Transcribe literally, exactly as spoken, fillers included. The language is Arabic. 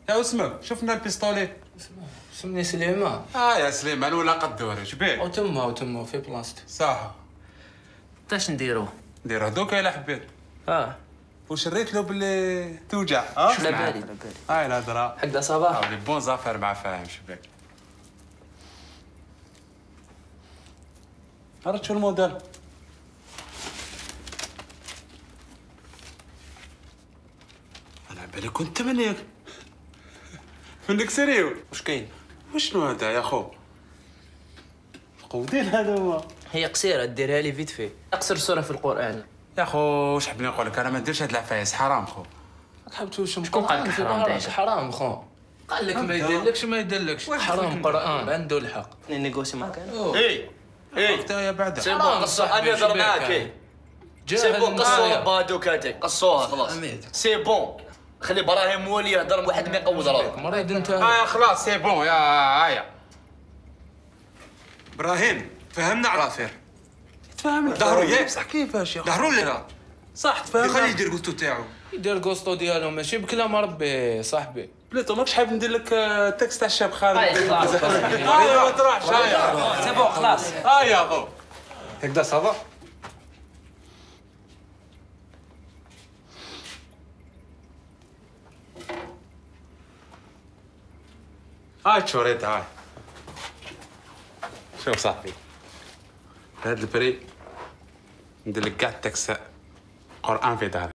يا اسمك شفنا البيستولي. سمني سليمان. اه يا سليمان ولا قدوري شبيك؟ وتما وتما في بلاصتي. صح. اش نديرو؟ ندير هذوك الا حبيت. اه. وشريت له باللي توجع ها؟ شوف معايا. لا بالي. هاي الهضره. هكذا صباح. ولي بون زافير مع فاهم شبيك. عرفت شو الموديل؟ انا على بالي كنت منك. منك سيريو. واش كاين؟ وشنو هذا يا خو؟ قودين هذا هو. هي قصيره ديرها لي فيت في اقصر سوره في القران. يا خو واش حبني نقول لك انا ما نديرش هاد العفايس حرام خو. حبتو شو شكون قال لك حرام داير؟ حرام خو. قال لك ما يديرلكش ما يديرلكش حرام قران عنده الحق. نيغوسي معاك اي اي وقتها يا بعد. سي بون قصوا انا نهضر معاك. سي بون قصوها بهادوك هذيك قصوها خلاص. سي بون خلي ابراهيم مولي يهضر واحد ما يقود راه. مريض انت. اه خلاص سي بون يا هايا. ابراهيم فهمنا عرافير. تفهم ظهروا ياك بصح كيفاش يا خو؟ ظهروا لنا صح تفهم. خليه يدير قوتو تاعو. يدير كوستو ديالو ماشي بكلام ربي صاحبي. بليتو ماكش حاب ندير لك التكست تاع الشاب خالد. هاي خلاص. هاي ما تروحش هايا. سي بون خلاص. هاي يا خو. هكذا صافا. هاي تشوريت هاي. شوف صاحبي بهذا البري ندير لك كاع التكست قرآن في دارك.